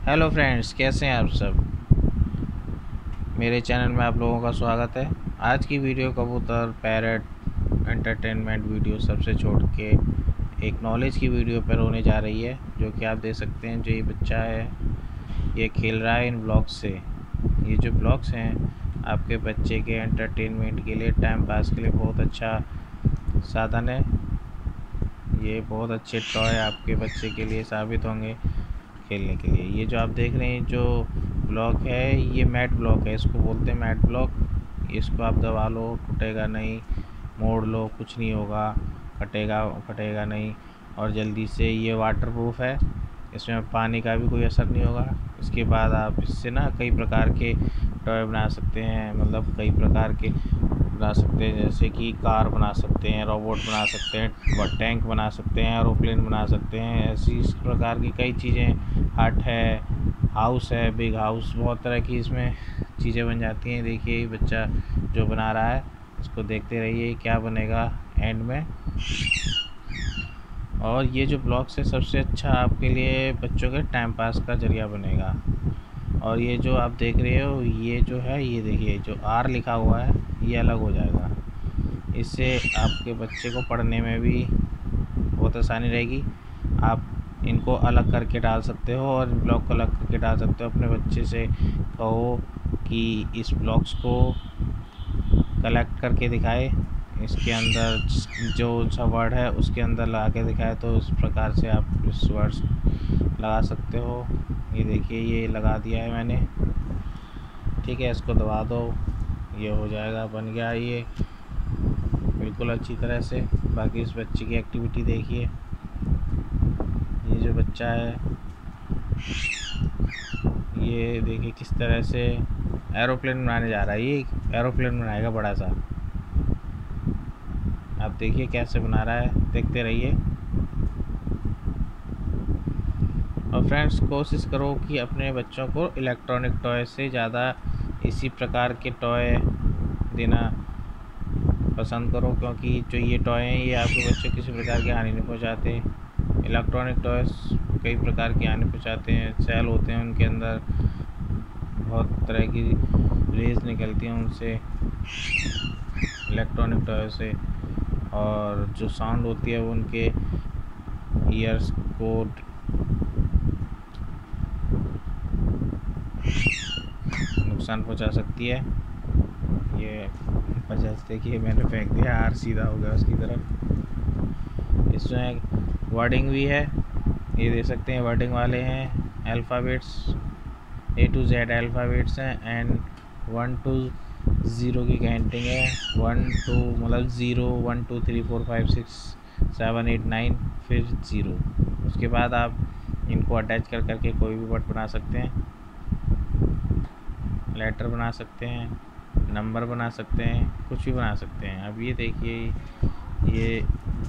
Hello friends, कैसे हैं आप सब। मेरे चैनल में आप लोगों का स्वागत है। आज की वीडियो कबूतर पैरट एंटरटेनमेंट वीडियो सबसे छोड़ के एक नॉलेज की वीडियो पर होने जा रही है। जो कि आप देख सकते हैं, जो ये बच्चा है ये खेल रहा है इन ब्लॉक्स से। ये जो ब्लॉक्स हैं आपके बच्चे के एंटरटेनमेंट के लिए, टाइम पास के लिए बहुत अच्छा साधन है। ये बहुत अच्छे टॉय आपके बच्चे के लिए साबित होंगे खेलने के लिए। ये जो आप देख रहे हैं जो ब्लॉक है, ये मैट ब्लॉक है, इसको बोलते हैं मैट ब्लॉक। इसको आप दबा लो, टूटेगा नहीं, मोड़ लो कुछ नहीं होगा, फटेगा नहीं। और जल्दी से ये वाटर प्रूफ है, इसमें पानी का भी कोई असर नहीं होगा। इसके बाद आप इससे ना कई प्रकार के टॉय बना सकते हैं, मतलब कई प्रकार के बना सकते हैं, जैसे कि कार बना सकते हैं, रोबोट बना सकते हैं, टैंक बना सकते हैं, एरोप्लेन बना सकते हैं। ऐसी इस प्रकार की कई चीज़ें, हट है, हाउस है, बिग हाउस, बहुत तरह की इसमें चीज़ें बन जाती हैं। देखिए ये बच्चा जो बना रहा है, इसको देखते रहिए क्या बनेगा एंड में। और ये जो ब्लॉक्स है सबसे अच्छा आपके लिए बच्चों के टाइम पास का ज़रिया बनेगा। और ये जो आप देख रहे हो, ये जो है, ये देखिए जो आर लिखा हुआ है ये अलग हो जाएगा। इससे आपके बच्चे को पढ़ने में भी बहुत आसानी रहेगी। आप इनको अलग करके डाल सकते हो और ब्लॉक को अलग करके डाल सकते हो। अपने बच्चे से कहो कि इस ब्लॉक्स को कलेक्ट करके दिखाए, इसके अंदर जो सा वर्ड है उसके अंदर लगा के दिखाए, तो इस प्रकार से आप इस वर्ड्स लगा सकते हो। ये देखिए ये लगा दिया है मैंने, ठीक है। इसको दबा दो, ये हो जाएगा, बन गया ये बिल्कुल अच्छी तरह से। बाकी इस बच्चे की एक्टिविटी देखिए। ये जो बच्चा है ये देखिए किस तरह से एरोप्लेन बनाने जा रहा है। ये एरोप्लेन बनाएगा बड़ा सा। आप देखिए कैसे बना रहा है, देखते रहिए। और फ्रेंड्स, कोशिश करो कि अपने बच्चों को इलेक्ट्रॉनिक टॉय से ज़्यादा इसी प्रकार के टॉय देना पसंद करो, क्योंकि जो ये टॉय हैं ये आपके बच्चे को किसी प्रकार की हानि नहीं पहुंचाते। इलेक्ट्रॉनिक टॉयस कई प्रकार की हानि पहुंचाते हैं, सेल होते हैं उनके अंदर, बहुत तरह की रेज निकलती हैं उनसे, इलेक्ट्रॉनिक टॉय से। और जो साउंड होती है वो उनके ईयर्स को नुकसान पहुंचा सकती है। ये वजह से देखिए मैंने फेंक दिया, आर सीधा हो गया उसकी तरफ। इसमें वर्डिंग भी है, ये देख सकते हैं वर्डिंग वाले हैं, alphabets A to Z alphabets हैं। एंड 1 to 0 की काउंटिंग है, 1 2 मतलब 0 1 2 3 4 5 6 7 8 9 फिर 0। उसके बाद आप इनको अटैच कर करके कोई भी वर्ड बना सकते हैं, लेटर बना सकते हैं, नंबर बना सकते हैं, कुछ भी बना सकते हैं। अब ये देखिए ये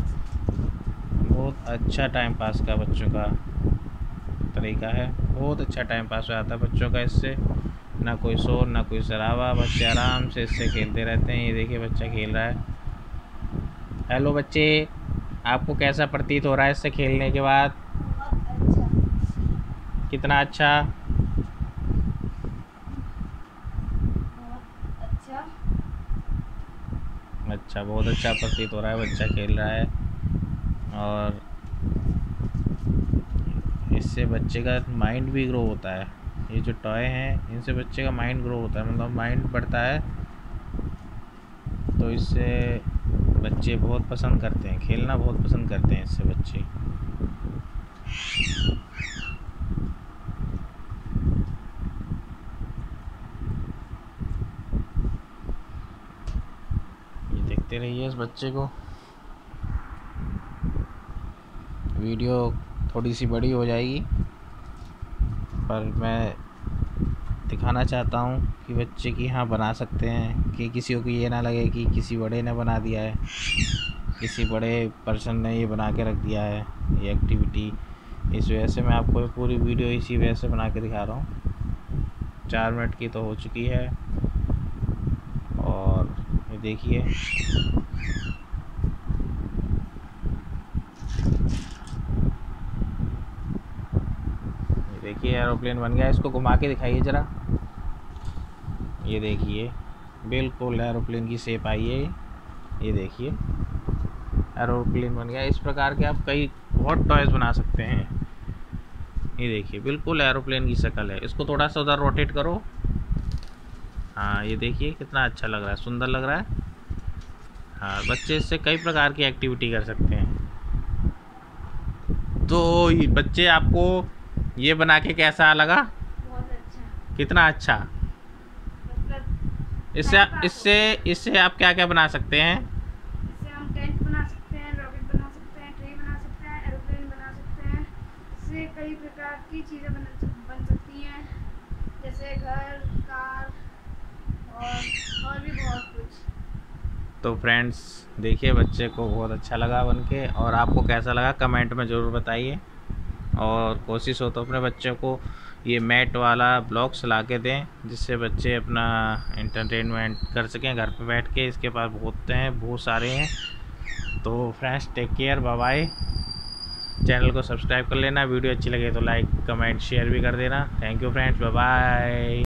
बहुत अच्छा टाइम पास का बच्चों का तरीका है, बहुत अच्छा टाइम पास हो जाता है बच्चों का इससे। ना कोई शोर ना कोई शराबा, बच्चे आराम से इससे खेलते रहते हैं। ये देखिए बच्चा खेल रहा है। हेलो बच्चे, आपको कैसा प्रतीत हो रहा है इससे खेलने के बाद? कितना अच्छा? अच्छा, बहुत अच्छा प्रतीत हो रहा है, बच्चा खेल रहा है। और इससे बच्चे का माइंड भी ग्रो होता है। ये जो टॉय हैं इनसे बच्चे का माइंड ग्रो होता है, मतलब माइंड बढ़ता है। तो इससे बच्चे बहुत पसंद करते हैं, खेलना बहुत पसंद करते हैं इससे बच्चे। ये देखते रहिए इस बच्चे को। वीडियो थोड़ी सी बड़ी हो जाएगी, पर मैं दिखाना चाहता हूँ कि बच्चे की हाँ बना सकते हैं, कि किसी को ये ना लगे कि किसी बड़े ने बना दिया है, किसी बड़े पर्सन ने ये बना के रख दिया है ये एक्टिविटी। इस वजह से मैं आपको पूरी वीडियो इसी वजह से बना के दिखा रहा हूँ। 4 मिनट की तो हो चुकी है। और ये देखिए देखिए एरोप्लेन बन गया। इसको घुमा के दिखाइए ज़रा। ये देखिए बिल्कुल एरोप्लेन की शेप आई है। ये देखिए एरोप्लेन बन गया। इस प्रकार के आप कई बहुत टॉयज़ बना सकते हैं। ये देखिए बिल्कुल एरोप्लेन की शक्ल है। इसको थोड़ा सा उधर रोटेट करो। हाँ ये देखिए कितना अच्छा लग रहा है, सुंदर लग रहा है। हाँ बच्चे इससे कई प्रकार की एक्टिविटी कर सकते हैं। तो ये बच्चे आपको ये बना के कैसा लगा? बहुत अच्छा। कितना अच्छा। मतलब इससे इससे इससे आप क्या क्या बना सकते हैं? इससे हम टेंट बना सकते हैं, रॉकेट बना सकते हैं, ट्री बना सकते हैं, एरोप्लेन बना सकते हैं। इससे कई प्रकार की चीज़ें बन सकती हैं, जैसे घर, कार और भी बहुत कुछ। तो फ्रेंड्स देखिए बच्चे को बहुत अच्छा लगा बन के, और आपको कैसा लगा कमेंट में ज़रूर बताइए। और कोशिश हो तो अपने बच्चों को ये मैट वाला ब्लॉक्स ला के दें, जिससे बच्चे अपना एंटरटेनमेंट कर सकें घर पे बैठ के। इसके पास बहुत सारे हैं। तो friends take care, bye bye. Channel को सब्सक्राइब कर लेना। वीडियो अच्छी लगे तो लाइक कमेंट शेयर भी कर देना। Thank you friends, bye bye.